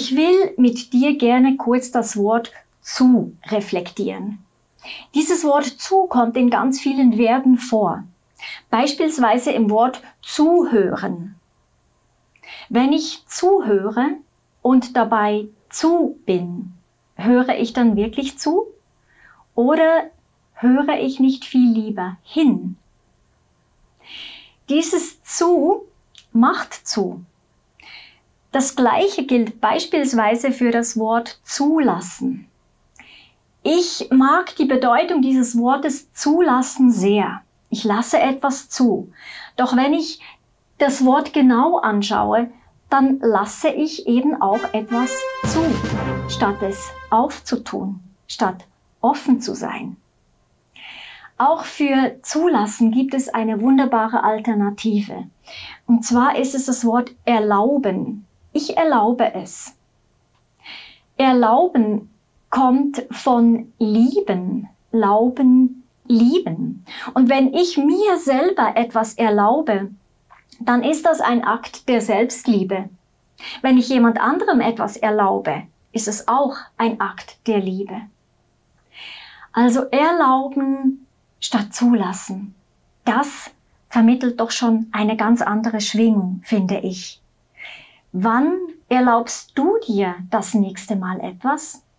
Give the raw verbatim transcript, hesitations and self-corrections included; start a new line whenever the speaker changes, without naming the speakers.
Ich will mit dir gerne kurz das Wort zu reflektieren. Dieses Wort zu kommt in ganz vielen Verben vor. Beispielsweise im Wort zuhören. Wenn ich zuhöre und dabei zu bin, höre ich dann wirklich zu? Oder höre ich nicht viel lieber hin? Dieses zu macht zu. Das Gleiche gilt beispielsweise für das Wort zulassen. Ich mag die Bedeutung dieses Wortes zulassen sehr. Ich lasse etwas zu. Doch wenn ich das Wort genau anschaue, dann lasse ich eben auch etwas zu, statt es aufzutun, statt offen zu sein. Auch für zulassen gibt es eine wunderbare Alternative. Und zwar ist es das Wort erlauben. Ich erlaube es. Erlauben kommt von lieben, lauben, lieben. Und wenn ich mir selber etwas erlaube, dann ist das ein Akt der Selbstliebe. Wenn ich jemand anderem etwas erlaube, ist es auch ein Akt der Liebe. Also erlauben statt zulassen, das vermittelt doch schon eine ganz andere Schwingung, finde ich. Wann erlaubst du dir das nächste Mal etwas?